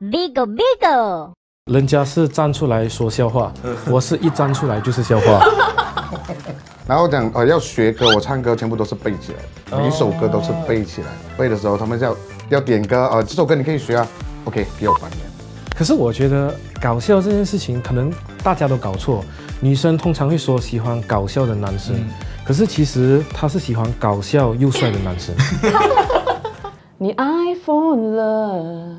Bigo Bigo， 人家是站出来说笑话，我是一站出来就是笑话。 然后讲要学歌，我唱歌全部都是背起来，每一首歌都是背起来。背的时候他们要点歌，这首歌你可以学啊 ，OK， 给我半年。 可是我觉得搞笑这件事情，可能大家都搞错。女生通常会说喜欢搞笑的男生，可是其实她是喜欢搞笑又帅的男生。 你 iPhone 了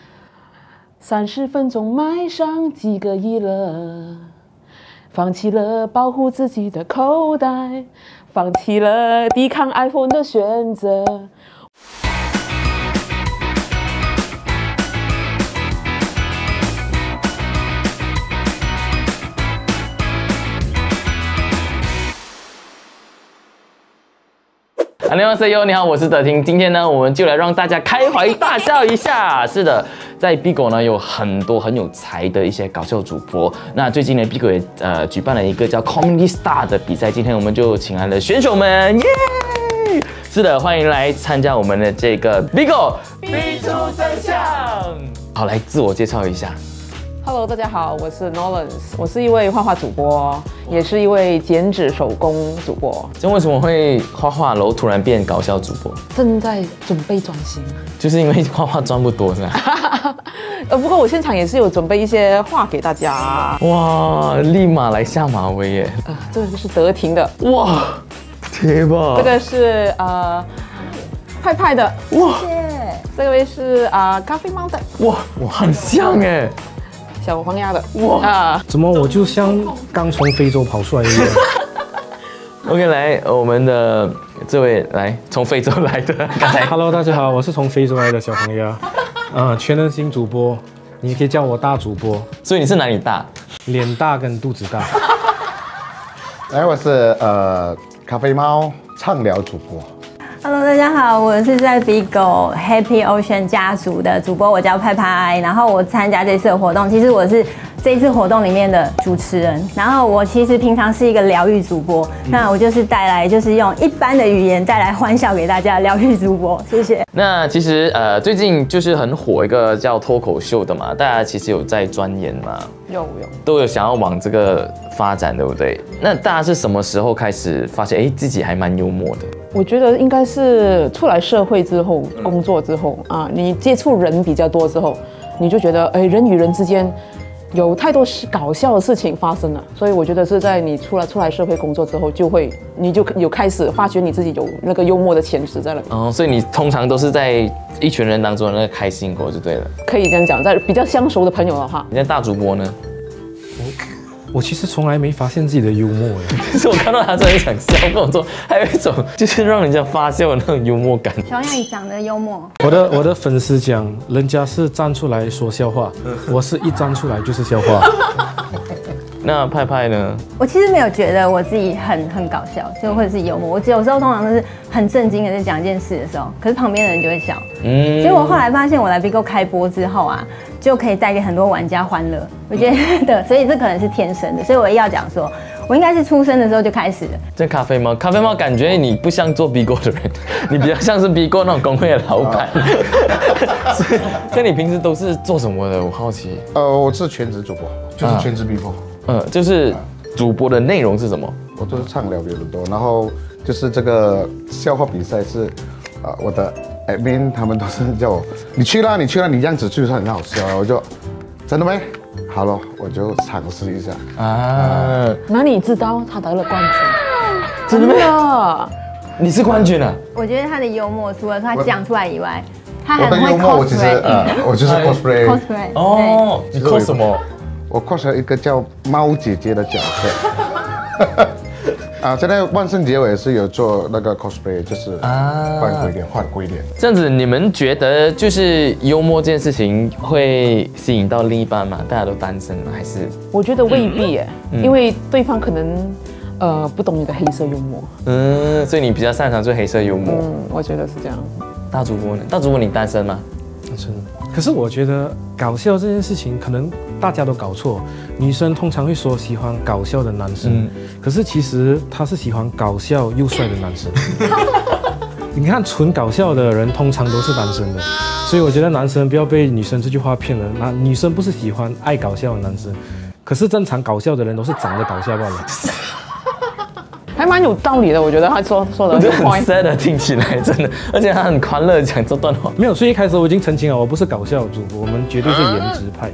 ，30分钟买上几个亿了，放弃了保护自己的口袋，放弃了抵抗 iPhone 的选择。안녕하세요，你好，我是德廷。今天呢，我们就来让大家开怀大笑一下。是的，在 Bigo 呢有很多很有才的一些搞笑主播。那最近呢 ，Bigo 也举办了一个叫 Comedy Star 的比赛。今天我们就请来了选手们，耶！是的，欢迎来参加我们的这个 Bigo 逼出真相。好，来自我介绍一下。Hello， 大家好，我是 Nolans， 我是一位画画主播，也是一位剪纸手工主播。 这为什么会画画，然后突然变搞笑主播？ 正在准备转型， 就是因为画画赚不多，是吧？ 不过我现场也是有准备一些画给大家。 哇，立马来下马威耶！ 这个是德廷的， 哇，贴吧。 这个是派派的，哇，谢谢。这位是咖啡猫的， 哇，很像哎。 小黄鸭的哇怎么我就像刚从非洲跑出来一样 ？OK， 来，我们的这位来从非洲来的，刚才 Hello， 大家好，我是从非洲来的小黄鸭，全能型主播，你也可以叫我大主播。 所以你是哪里大？ 脸大跟肚子大。 来，我是咖啡猫畅聊主播。 Hello， 大家好，我是在 Bigo Happy Ocean 家族的主播，我叫派派。然后我参加这次的活动，其实我是这次活动里面的主持人。然后我其实平常是一个疗愈主播，那我就是带来就是用一般的语言带来欢笑给大家，疗愈主播，谢谢。 那其实最近就是很火一个叫脱口秀的嘛，大家其实有在钻研嘛，都有想要往这个发展，对不对？那大家是什么时候开始发现，自己还蛮幽默的？ 我觉得应该是出来社会之后，工作之后你接触人比较多之后，你就觉得人与人之间有太多搞笑的事情发生了，所以我觉得是在你出来社会工作之后，你就有开始发觉你自己有那个幽默的潜质在了。 所以你通常都是在一群人当中的那个开心果就对了。 可以这样讲，在比较相熟的朋友的话。 你在大主播呢？ 我其实从来没发现自己的幽默耶。 可是我看到他真的想笑，跟我说还有一种就是让人家发笑的那种幽默感。 小杨，你长得幽默。 我的粉丝讲，人家是站出来说笑话，我是一站出来就是笑话。 那派派呢？ 我其实没有觉得我自己很搞笑，就或者是幽默。我有时候通常都是很震惊的在讲一件事的时候，可是旁边的人就会笑。结果我后来发现，我来 Bigo 开播之后就可以带给很多玩家欢乐。我觉得，所以这可能是天生的。所以我要讲说，我应该是出生的时候就开始了。 这咖啡猫感觉你不像做 Bigo 的人，你比较像是 Bigo 那种工会的老板。所以你平时都是做什么的？我好奇。 我是全职主播，就是全职 Bigo。 就是主播的内容是什么？ 我都是畅聊比较多，然后就是这个笑话比赛是，我的 admin 他们都是叫我你去啦，你这样子就是很好笑，我就真的没好了，我就尝试一下哪里知道他得了冠军？真的吗？ 你是冠军啊？ 我觉得他的幽默除了他讲出来以外，他还会 cosplay。我就是 cosplay。 哦，你 cos 什么？ 我 cos 了一个叫猫姐姐的角色。现在万圣节我也是有做那个 cosplay， 就是换贵一点。 这样子，你们觉得就是幽默这件事情会吸引到另一半吗？大家都单身吗？还是？ 我觉得未必耶，因为对方可能不懂你的黑色幽默。 所以你比较擅长做黑色幽默。 我觉得是这样。 大主播呢？大主播你单身吗？ 单身。可是我觉得搞笑这件事情，可能大家都搞错。女生通常会说喜欢搞笑的男生，可是其实她是喜欢搞笑又帅的男生。 你看纯搞笑的人通常都是单身的，所以我觉得男生不要被女生这句话骗了。那女生不是喜欢爱搞笑的男生，可是正常搞笑的人都是长得搞笑罢了。 还蛮有道理的，我觉得他说的很 sad 的，听起来真的，而且他很欢乐地讲这段话。 没有，所以一开始我已经澄清了，我不是搞笑主播，我们绝对是颜值派。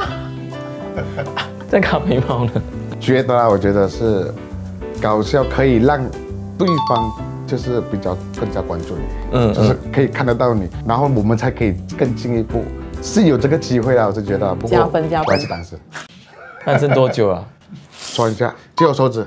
在咖啡猫呢？ 觉得啊，我觉得是搞笑可以让对方就是更加关注你，就是可以看得到你，然后我们才可以更进一步，是有这个机会啊，我是觉得。不过加分。 我还是单身。 单身多久啊？ 算一下，借我手指。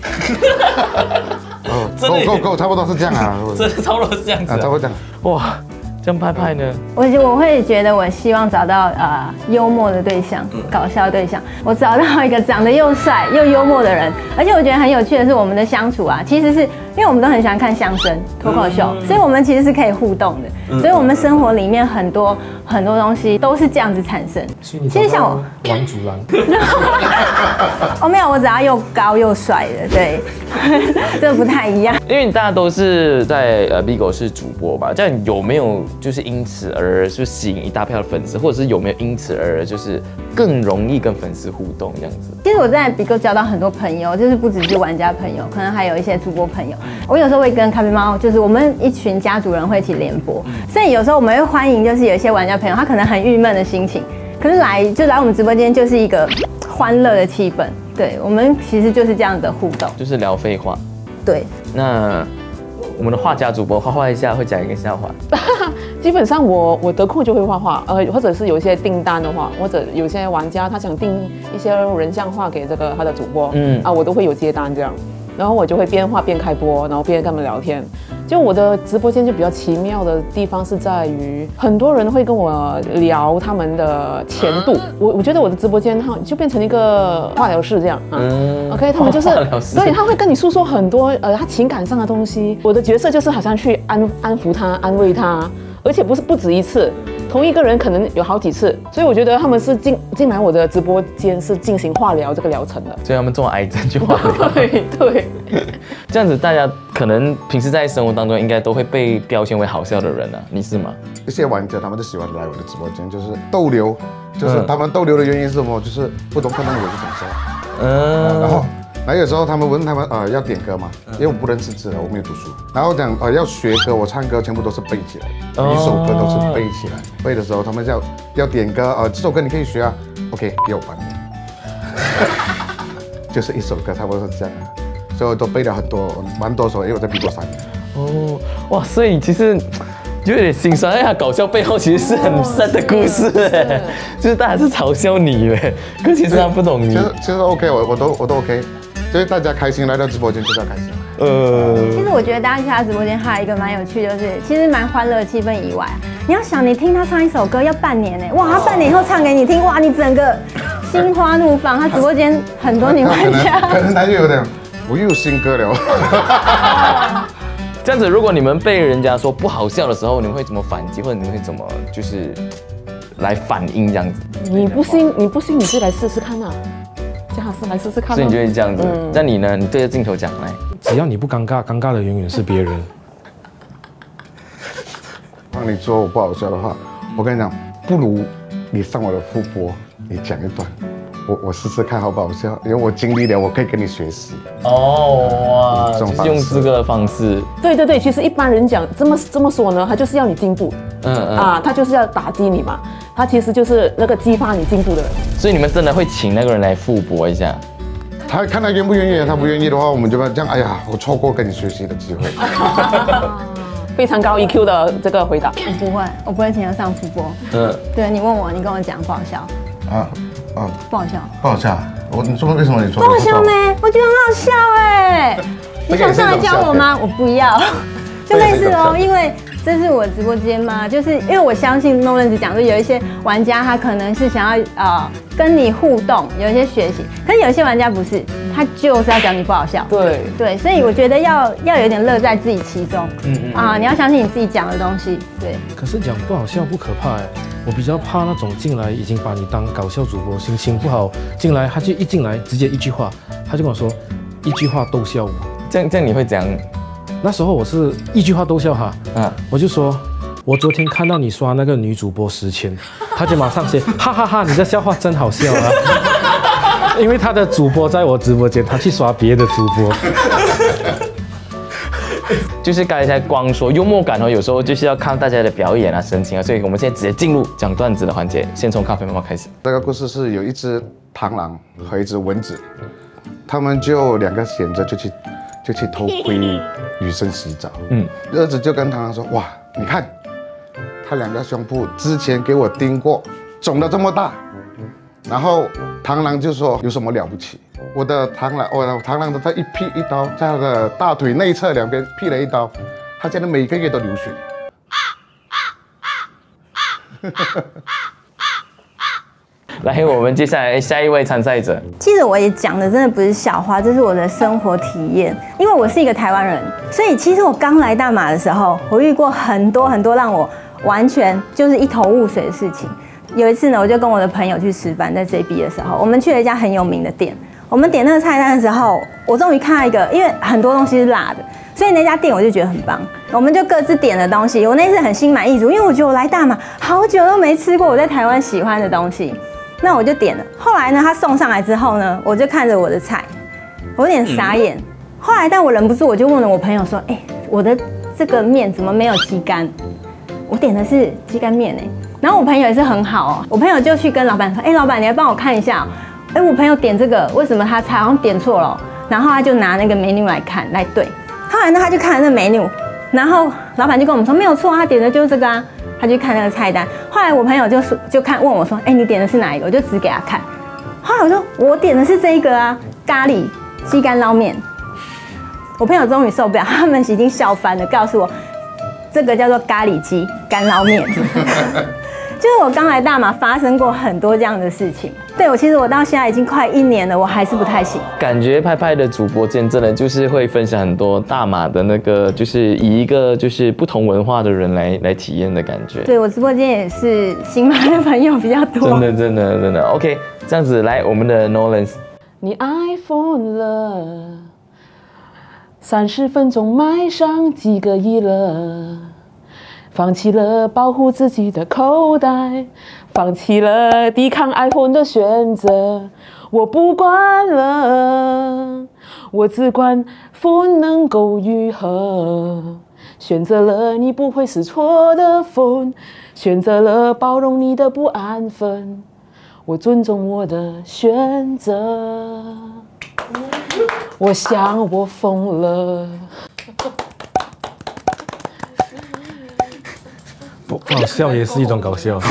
够，差不多是这样啊。 真的差不多是这样子。 差不多这样。 哇，这样拍呢？ 我会觉得我希望找到幽默的对象，搞笑的对象。我找到一个长得又帅又幽默的人，而且我觉得很有趣的是我们的相处啊，其实是因为我们都很喜欢看相声、脱口秀，所以我们其实是可以互动的。所以我们生活里面很多东西都是这样子产生。 其实像我王祖蓝， 哦没有，我只要又高又帅的，对，这不太一样。 因为大家都是在Bigo 是主播吧，这样有没有就是因此而就吸引一大票的粉丝，或者是有没有因此而就是更容易跟粉丝互动这样子？ 其实我在 Bigo 交到很多朋友，就是不只是玩家朋友，可能还有一些主播朋友。我有时候会跟咖啡猫，就是我们一群家族人会一起联播，所以有时候我们会欢迎，就是有一些玩家朋友，他可能很郁闷的心情，可是来我们直播间就是一个欢乐的气氛。对，我们其实就是这样的互动， 就是聊废话。 对， 那我们的画家主播画一下会讲一个笑话。 基本上我得空就会画画，或者是有一些订单的话，或者有些玩家他想订一些人像画给他的主播，我都会有接单这样。然后我就会边画边开播，然后边跟他们聊天。就我的直播间就比较奇妙的地方是在于，很多人会跟我聊他们的前度。我觉得我的直播间就变成一个化疗室这样OK， 他们就是对，他会跟你诉说很多他情感上的东西。我的角色就是好像去安抚他、安慰他，而且不止一次。同一个人可能有好几次，所以我觉得他们是进来我的直播间是进行化疗这个疗程的， 所以他们做癌症去化疗。 对， 这样子大家可能平时在生活当中应该都会被标签为好笑的人啊，你是吗？ 一些玩家他们就喜欢来我的直播间，就是逗留，就是他们逗留的原因是什么？就是不懂可能我是讲笑，然后有时候他们问他们要点歌嘛，因为我不认识字了，我没有读书，然后讲要学歌，我唱歌全部都是背起来，一首歌都是背起来。背的时候他们要点歌，这首歌你可以学啊 ，OK， 给我半年，就是一首歌差不多是这样，所以我都背了蛮多首，因为我在Bigo3年。 哇，所以其实就有点心酸，哎呀，搞笑背后其实是很sad的故事哎，就是大家是嘲笑你哎，可其实他不懂你。 其实 OK， 我都 OK。所以大家开心来到直播间就是要开心。 其实我觉得大家去他直播间还有一个蛮有趣，就是其实蛮欢乐的气氛以外，你要想你听他唱一首歌要半年呢，哇，他半年以后唱给你听，哇，你整个心花怒放。他直播间很多女玩家， 可能他就有点我又有新歌了。 这样子，如果你们被人家说不好笑的时候，你们会怎么反击，或者你们会怎么就是来反应这样子？ 你不信你就来试试看啊。来试试看， 所以你就会这样子。那你呢？你对着镜头讲来， 只要你不尴尬，尴尬的永远是别人。 让你说我不好笑的话，我跟你讲，不如你上我的副播，你讲一段，我试试看好不好笑，因为我经历了，我可以跟你学习。 哇，就是用这个方式。 对，其实一般人讲这么说呢，他就是要你进步。他就是要打击你嘛，他其实就是那个激发你进步的人。 所以你们真的会请那个人来复播一下？ 他看他愿不愿意，他不愿意的话，我们就这样。哎呀，我错过跟你学习的机会。 非常高 EQ 的这个回答。 我不会请他上副播。对你问我，你跟我讲不好笑。不好笑。不好笑。 你说为什么你说不好笑呢？我觉得很好笑哎。你想上来教我吗？我不要。就类似哦，因为这是我直播间嘛，就是因为我相信Nolan讲说有一些玩家他可能是想要跟你互动，有一些学习，可是有一些玩家不是，他就是要讲你不好笑。对，所以我觉得要有点乐在自己其中。你要相信你自己讲的东西。对。 可是讲不好笑不可怕哎，我比较怕那种进来已经把你当搞笑主播，心情不好进来，他就一进来直接一句话，他就跟我说一句话逗笑我。 这样你会怎样那时候我是一句话逗笑他，我就说，我昨天看到你刷那个女主播10千，他就马上写，哈哈哈，你的笑话真好笑啊！因为他的主播在我直播间，他去刷别的主播。 就是刚才光说幽默感哦，有时候就是要看大家的表演啊、神情啊，所以我们现在直接进入讲段子的环节，先从咖啡妈妈开始。 这个故事是有一只螳螂和一只蚊子，他们就2个闲着就去偷窥女生洗澡。蚊子就跟螳螂说：“哇，你看，他2个胸部之前给我叮过，肿得这么大。”然后螳螂就说：“有什么了不起？我的螳螂的他一刀，在他的大腿内侧2边劈了一刀，他现在每个月都流血。” 来，我们接下来下一位参赛者。 其实我也讲的真的不是笑话，这是我的生活体验。因为我是一个台湾人，所以其实我刚来大马的时候，我遇过很多让我完全就是一头雾水的事情。有一次呢，我就跟我的朋友去吃饭，在 JB 的时候，我们去了一家很有名的店。我们点那个菜单的时候，我终于看到一个，因为很多东西是辣的，所以那家店我就觉得很棒。我们就各自点了东西。我那次很心满意足，因为我觉得我来大马好久都没吃过我在台湾喜欢的东西。那我就点了。后来呢，他送上来之后呢，我就看着我的菜，我有点傻眼。后来，但我忍不住，我就问了我朋友说：“我的这个面怎么没有鸡肝？我点的是鸡肝面然后我朋友也是很好哦，我朋友就去跟老板说：“老板，你来帮我看一下我朋友点这个，为什么他菜好像点错了？”然后他就拿那个 menu 来看来对。后来呢，他就看了那 menu， 然后老板就跟我们说：“没有错，他点的就是这个啊。”他就看那个菜单，后来我朋友就问我说：“你点的是哪一个？”我就指给他看。后来我说：“我点的是这一个啊，咖喱鸡肝捞面。”我朋友终于受不了，他们已经笑翻了，告诉我这个叫做咖喱鸡肝捞面。就是我刚来大马发生过很多这样的事情。对，其实我到现在已经快1年了，我还是不太行。 感觉派派的主播间真的就是会分享很多大马的那个，就是以一个就是不同文化的人来体验的感觉。 对，我直播间也是新马的朋友比较多。 真的 OK， 这样子来我们的 Nolan。 你 iPhone 了，30分钟买上几个亿了。放弃了保护自己的口袋，放弃了抵抗 iPhone 的选择，我不管了，我只管 phone 能够愈合。选择了你不会是错的 phone， 选择了包容你的不安分，我尊重我的选择。我想我疯了。 不好笑也是一种搞笑。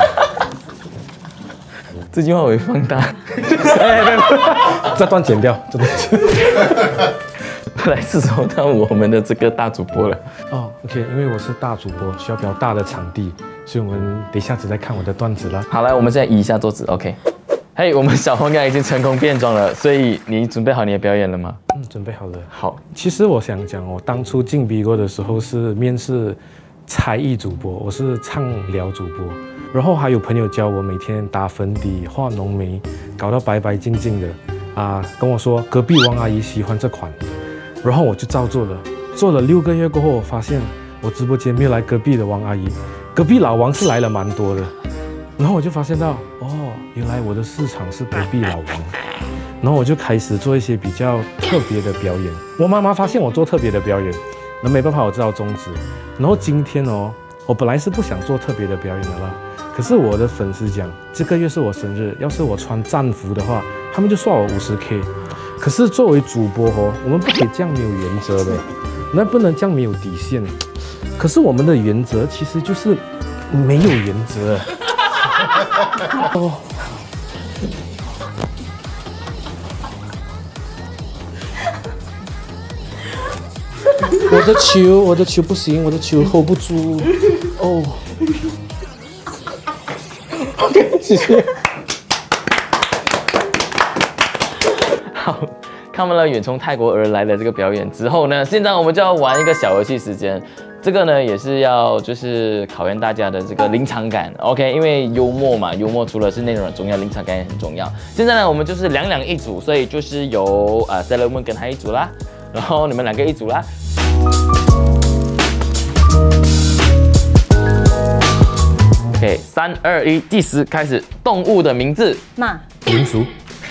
这句话我会放大。 这段剪掉，这段剪掉。 来，是时候到我们的这个大主播了。 OK， 因为我是大主播，需要比较大的场地，所以我们等一下子再看我的段子了。 好，来，我们现在移一下桌子。OK。嘿，我们小红刚已经成功变装了，所以你准备好你的表演了吗？ 准备好了。 好， 其实我想讲，我当初进 Bigo 的时候是面试才艺主播，我是畅聊主播，然后还有朋友教我每天打粉底、画浓眉，搞到白白净净的跟我说隔壁王阿姨喜欢这款，然后我就照做了，做了6个月过后，我发现我直播间没有来隔壁的王阿姨，隔壁老王是来了蛮多的，然后我就发现到原来我的市场是隔壁老王，然后我就开始做一些比较特别的表演。我妈妈发现我做特别的表演，那没办法，我只好终止。然后今天我本来是不想做特别的表演的啦，可是我的粉丝讲这个月是我生日，要是我穿战服的话，他们就算我50K。可是作为主播我们不可以这样没有原则的，那不能这样没有底线。可是我们的原则其实就是没有原则。我的球不行，我的球 hold 不住。OK， 谢谢。 好，看完了远从泰国而来的这个表演之后呢，现在我们就要玩一个小游戏时间。这个呢也是要就是考验大家的这个临场感 ，OK？ 因为幽默嘛，幽默除了是内容很重要，临场感也很重要。现在呢我们就是2一组，所以就是由Salomon 跟他一组啦，然后你们2个一组啦。 OK， 3、2、1，计时开始。动物的名字。 马。 民俗。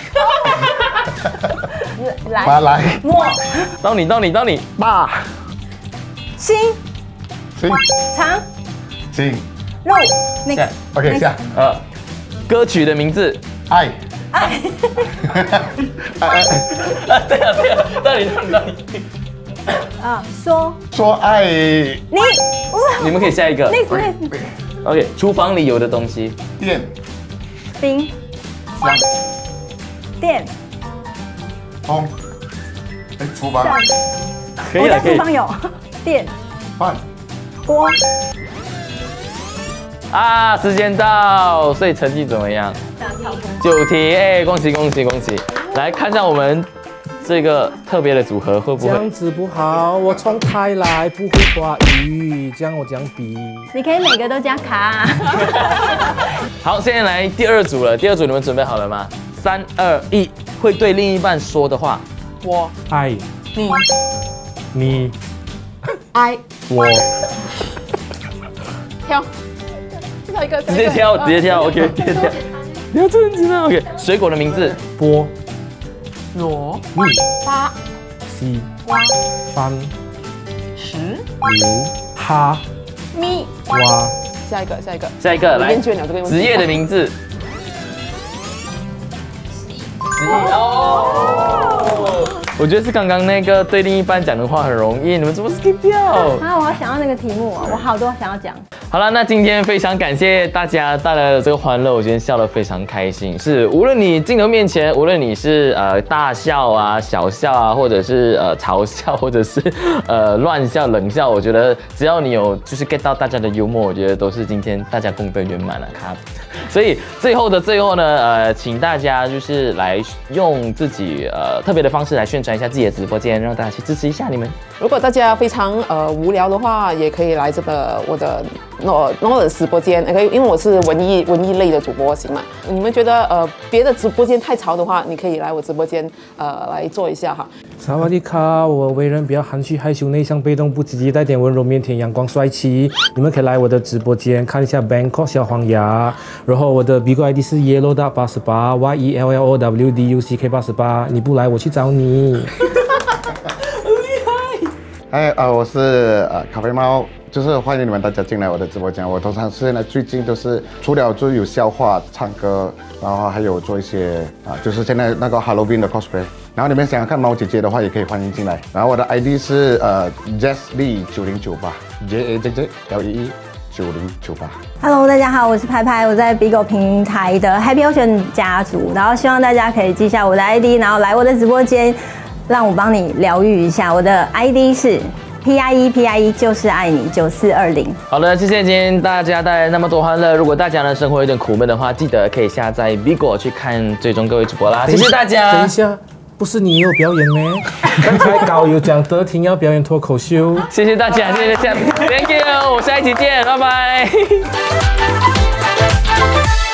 马来。 莫。 到你。 马。 心。 心。 长。 心。 路。 下。 OK 下。 歌曲的名字。 爱。 对啊，到你。 说爱。 你们可以下一个。 类似。 OK， 厨房里有的东西。 电。 冰。 香。 电。 风。厨房。 可以了，可以。 厨房有电。 饭。 锅。 啊，时间到，所以成绩怎么样？9题，哎，恭喜！来看一下我们这个特别的组合会不会？ 这样子不好，我从开来不会华语，这样我这样比。 你可以每个都加卡。 好，现在来第二组了。第二组你们准备好了吗？3、2、1，会对另一半说的话。 我爱你爱我。 跳一个， 直接跳 ，OK， 直接跳。不要这样子呢 ，OK。水果的名字。 菠萝蜜花西蛙番石牛哈咪蛙。 下一个， 来。 厌倦了这个。 职业的名字。我觉得是刚刚那个对另一半讲的话很容易，你们怎么 skip 掉？ 啊，我好想要那个题目啊，我好多想要讲。 好了，那今天非常感谢大家带来的这个欢乐，我今天笑得非常开心。是无论你镜头面前，无论你是大笑啊、小笑啊，或者是嘲笑，或者是乱笑、冷笑，我觉得只要你有就是 get 到大家的幽默，我觉得都是今天大家功德圆满了，卡。所以最后呢，请大家就是来用自己特别的方式来宣传一下自己的直播间，让大家去支持一下你们。 如果大家非常无聊的话，也可以来这个我的 Noah 直播间，可以，因为我是文艺类的主播型嘛。你们觉得别的直播间太吵的话，你可以来我直播间来做一下哈。 萨瓦迪卡，我为人比较含蓄、害羞、内向、被动、不积极，带点温柔、腼腆、阳光、帅气。你们可以来我的直播间看一下 Bangkok 小黄牙，然后我的 Bigo ID 是 yellow88YELLOWDUCK88，你不来我去找你。 嗨，我是咖啡猫，就是欢迎你们大家进来我的直播间。我通常现在最近都是除了就有笑话、唱歌，然后还有做一些就是现在那个 Halloween 的 cosplay。然后你们想要看猫姐姐的话，也可以欢迎进来。然后我的 ID 是JazzLee9098 JAZZLEE 9098。 Hello， 大家好，我是拍拍，我在 Bigo 平台的 Happy Ocean 家族，然后希望大家可以记下我的 ID， 然后来我的直播间。让我帮你疗愈一下，我的 ID 是 PIE 就是爱你9420。 好的，谢谢今天大家带来那么多欢乐。如果大家呢生活有点苦闷的话，记得可以下载 Bigo 去看追踪各位主播啦。谢谢大家。 等一下，不是你也有表演咩？刚才稿有讲德婷要表演脱口秀。 谢谢大家，谢谢大家 ，Thank you， 我下一期见，拜拜。